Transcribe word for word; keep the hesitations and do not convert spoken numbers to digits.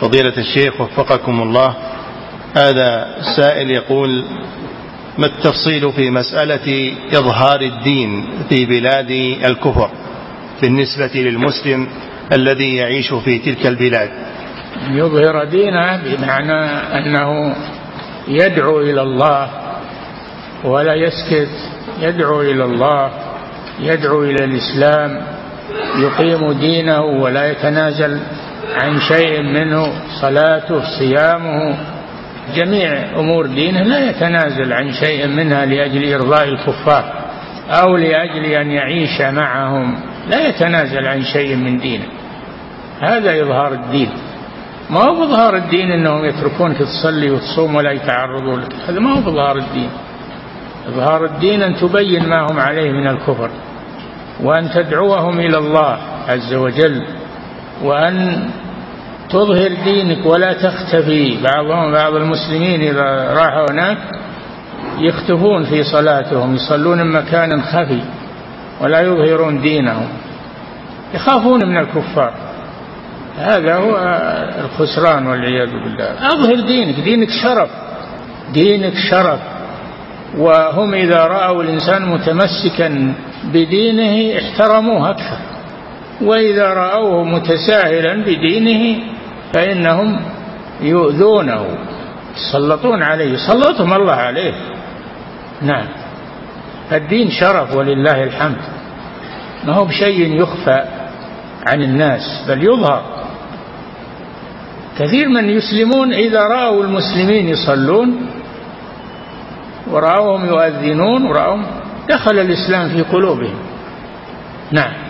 فضيلة الشيخ وفقكم الله، هذا السائل يقول: ما التفصيل في مسألة إظهار الدين في بلاد الكفر بالنسبة للمسلم الذي يعيش في تلك البلاد؟ يظهر دينه بمعنى أنه يدعو إلى الله ولا يسكت، يدعو إلى الله، يدعو إلى الإسلام، يقيم دينه ولا يتنازل عن شيء منه، صلاته، صيامه، جميع أمور دينه لا يتنازل عن شيء منها لأجل إرضاء الكفار أو لأجل أن يعيش معهم، لا يتنازل عن شيء من دينه. هذا إظهار الدين. ما هو إظهار الدين أنهم يتركونك تصلي وتصوم ولا يتعرضوا لك، هذا ما هو إظهار الدين. إظهار الدين أن تبين ما هم عليه من الكفر، وأن تدعوهم إلى الله عز وجل، وأن تظهر دينك ولا تختفي. بعضهم بعض المسلمين إذا راحوا هناك يختفون في صلاتهم، يصلون مكانا خفي ولا يظهرون دينهم، يخافون من الكفار. هذا هو الخسران والعياذ بالله. أظهر دينك، دينك شرف، دينك شرف. وهم إذا رأوا الإنسان متمسكا بدينه احترموه أكثر، وإذا رأوه متساهلا بدينه فإنهم يؤذونه، يسلطون عليه، سلطهم الله عليه. نعم، الدين شرف ولله الحمد، ما هو بشيء يخفى عن الناس بل يظهر. كثير من يسلمون إذا رأوا المسلمين يصلون ورأوهم يؤذنون ورأوهم دخل الإسلام في قلوبهم. نعم.